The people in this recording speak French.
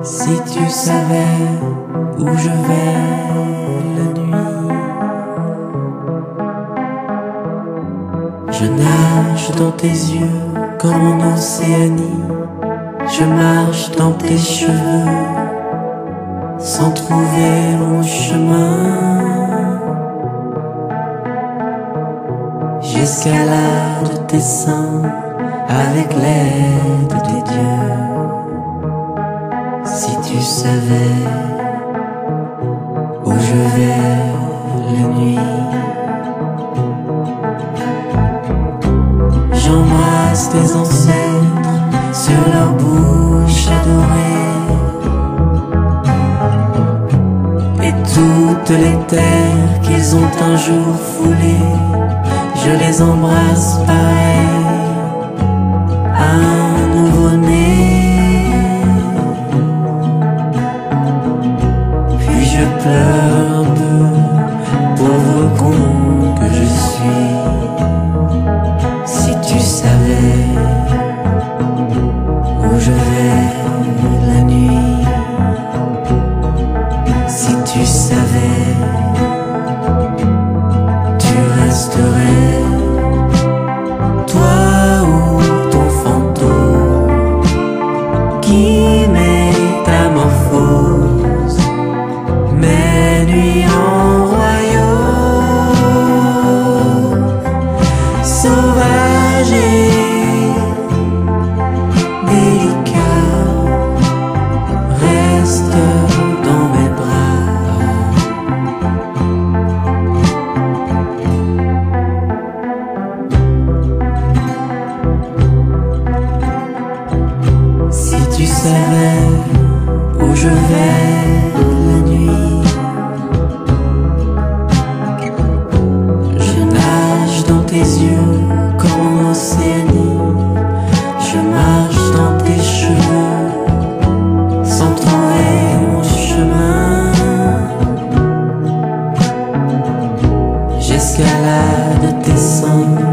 Si tu savais où je vais la nuit, je nage dans tes yeux comme en Océanie. Je marche dans tes cheveux sans trouver mon chemin. J'escalade tes seins avec l'aide des dieux. Si tu savais où je vais la nuit, j'embrasse tes ancêtres sur leur bouche adorée, et toutes les terres qu'ils ont un jour foulées, je les embrasse pareil à un nouveau-né. Puis je pleure un peu, pauvre con que je suis. Si tu savais où je vais la nuit, si tu savais, tu resterais, toi ou ton fantôme qui métamorphose mes nuits en royaume sauvage et délicat. Reste dans mes bras. Si tu savais où je vais la nuit, je nage dans tes yeux comme en Océanie. Je marche dans tes cheveux sans trouver mon chemin. J'escalade tes seins